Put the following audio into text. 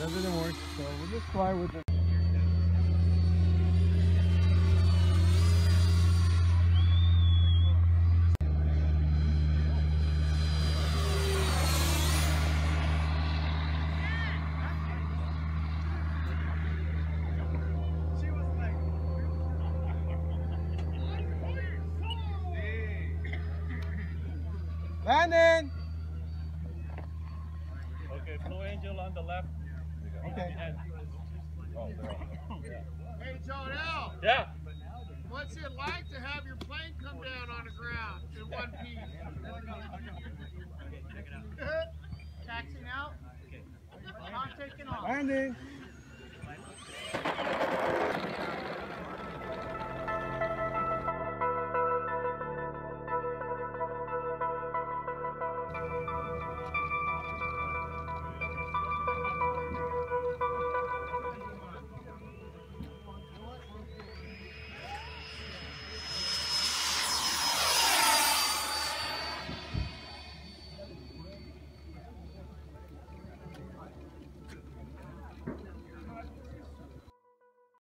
Everything works, so we'll just fly with it. Landon! Okay, Blue Angel on the left. Okay. Oh, they're on. Hey, Jonelle. Yeah. What's it like to have your plane come down on the ground in one piece? Taxiing out. I'm taking off. Landon!